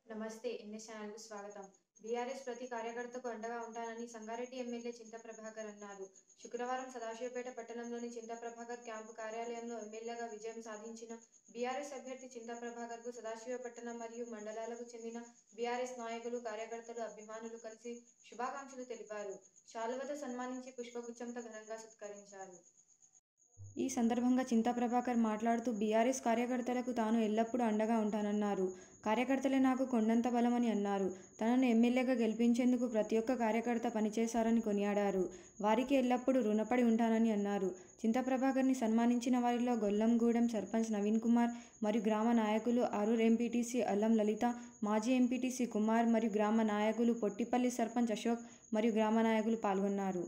నమస్తే ఎన్ఎస్ ఛానల్‌కు స్వాగతం. బీఆర్ఎస్ ప్రతి కార్యకర్తకు అండగా ఉంటానని సంగారెడ్డి ఎమ్మెల్యే చింతా ప్రభాకర్ అన్నారు. శుక్రవారం సదాశివపేట పట్టణంలోని చింతా ప్రభాకర్ క్యాంపు కార్యాలయంలో ఎమ్మెల్యేగా విజయం సాధించిన బీఆర్ఎస్ అభ్యర్థి చింతా ప్రభాకర్‌కు సదాశివపట్టణం మరియు మండలాలకు చెందిన బీఆర్ఎస్ నాయకులు, కార్యకర్తలు, అభిమానులు కలిసి శుభాకాంక్షలు తెలిపారు. శాలువాతో సన్మానించి పుష్పగుచ్ఛంతో ఘనంగా సత్కరించారు. ఈ సందర్భంగా చింతా ప్రభాకర్ మాట్లాడుతూ బీఆర్ఎస్ కార్యకర్తలకు తాను ఎల్లప్పుడూ అండగా ఉంటానన్నారు. కార్యకర్తలే నాకు కొండంత బలమని అన్నారు. తనను ఎమ్మెల్యేగా గెలిపించేందుకు ప్రతి ఒక్క కార్యకర్త పనిచేశారని కొనియాడారు. వారికి ఎల్లప్పుడూ రుణపడి ఉంటానని అన్నారు. చింతా ప్రభాకర్ని సన్మానించిన వారిలో గొల్లంగూడెం సర్పంచ్ నవీన్ కుమార్ మరియు గ్రామ నాయకులు అరూర్ ఎంపీటీసీ అల్లం లలిత, మాజీ ఎంపీటీసీ కుమార్ మరియు గ్రామ నాయకులు పొట్టిపల్లి సర్పంచ్ అశోక్ మరియు గ్రామ నాయకులు పాల్గొన్నారు.